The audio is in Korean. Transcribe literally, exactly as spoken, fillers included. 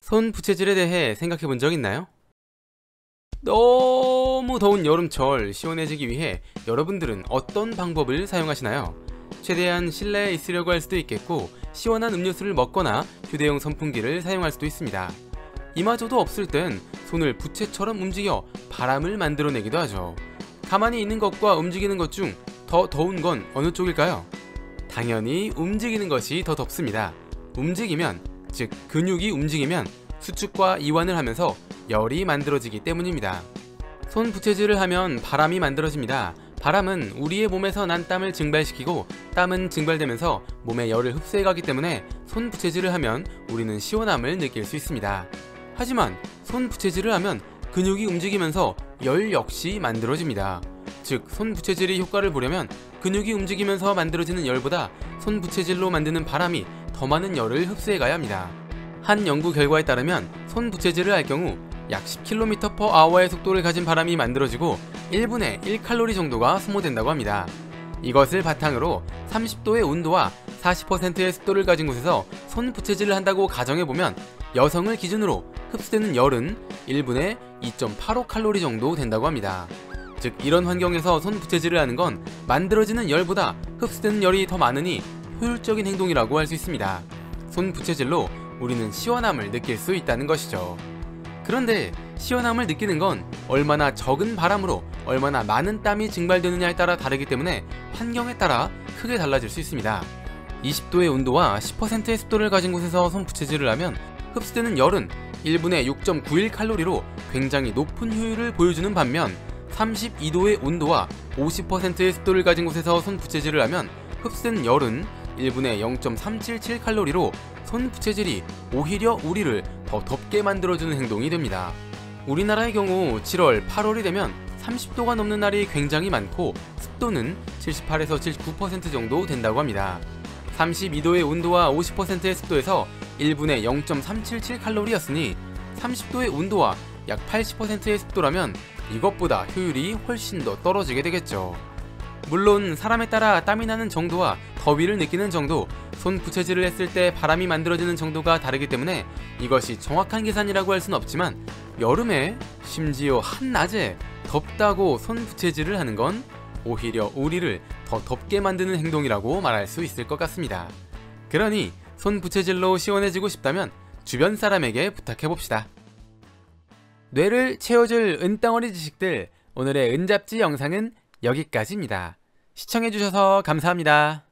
손 부채질에 대해 생각해 본 적 있나요? 너무 더운 여름철 시원해지기 위해 여러분들은 어떤 방법을 사용하시나요? 최대한 실내에 있으려고 할 수도 있겠고, 시원한 음료수를 먹거나 휴대용 선풍기를 사용할 수도 있습니다. 이마저도 없을 땐 손을 부채처럼 움직여 바람을 만들어내기도 하죠. 가만히 있는 것과 움직이는 것 중 더 더운 건 어느 쪽일까요? 당연히 움직이는 것이 더 덥습니다. 움직이면, 즉 근육이 움직이면 수축과 이완을 하면서 열이 만들어지기 때문입니다. 손 부채질을 하면 바람이 만들어집니다. 바람은 우리의 몸에서 난 땀을 증발시키고, 땀은 증발되면서 몸에 열을 흡수해가기 때문에 손 부채질을 하면 우리는 시원함을 느낄 수 있습니다. 하지만 손 부채질을 하면 근육이 움직이면서 열 역시 만들어집니다. 즉, 손 부채질이 효과를 보려면 근육이 움직이면서 만들어지는 열보다 손 부채질로 만드는 바람이 더 많은 열을 흡수해가야 합니다. 한 연구 결과에 따르면 손 부채질을 할 경우 약 십 킬로미터 퍼 아워의 속도를 가진 바람이 만들어지고 일분에 일 칼로리 정도가 소모된다고 합니다. 이것을 바탕으로 삼십 도의 온도와 사십 퍼센트의 습도를 가진 곳에서 손 부채질을 한다고 가정해보면 여성을 기준으로 흡수되는 열은 일분에 이 점 팔오 칼로리 정도 된다고 합니다. 즉, 이런 환경에서 손 부채질을 하는 건 만들어지는 열보다 흡수되는 열이 더 많으니 효율적인 행동이라고 할 수 있습니다. 손 부채질로 우리는 시원함을 느낄 수 있다는 것이죠. 그런데 시원함을 느끼는 건 얼마나 적은 바람으로 얼마나 많은 땀이 증발되느냐에 따라 다르기 때문에 환경에 따라 크게 달라질 수 있습니다. 이십 도의 온도와 십 퍼센트의 습도를 가진 곳에서 손 부채질을 하면 흡수되는 열은 일분에 육 점 구일 칼로리로 굉장히 높은 효율을 보여주는 반면, 삼십이 도의 온도와 오십 퍼센트의 습도를 가진 곳에서 손 부채질을 하면 흡수된 열은 일분에 영 점 삼칠칠 칼로리로 손 부채질이 오히려 우리를 더 덥게 만들어주는 행동이 됩니다. 우리나라의 경우 칠월, 팔월이 되면 삼십 도가 넘는 날이 굉장히 많고, 습도는 칠십팔에서 칠십구 퍼센트 정도 된다고 합니다. 삼십이 도의 온도와 오십 퍼센트의 습도에서 일분에 영 점 삼칠칠 칼로리였으니 삼십 도의 온도와 약 팔십 퍼센트의 습도라면 이것보다 효율이 훨씬 더 떨어지게 되겠죠. 물론 사람에 따라 땀이 나는 정도와 더위를 느끼는 정도, 손 부채질을 했을 때 바람이 만들어지는 정도가 다르기 때문에 이것이 정확한 계산이라고 할 순 없지만, 여름에 심지어 한낮에 덥다고 손 부채질을 하는 건 오히려 우리를 더 덥게 만드는 행동이라고 말할 수 있을 것 같습니다. 그러니 손 부채질로 시원해지고 싶다면 주변 사람에게 부탁해봅시다. 뇌를 채워줄 은덩어리 지식들, 오늘의 은잡지 영상은 여기까지입니다. 시청해주셔서 감사합니다.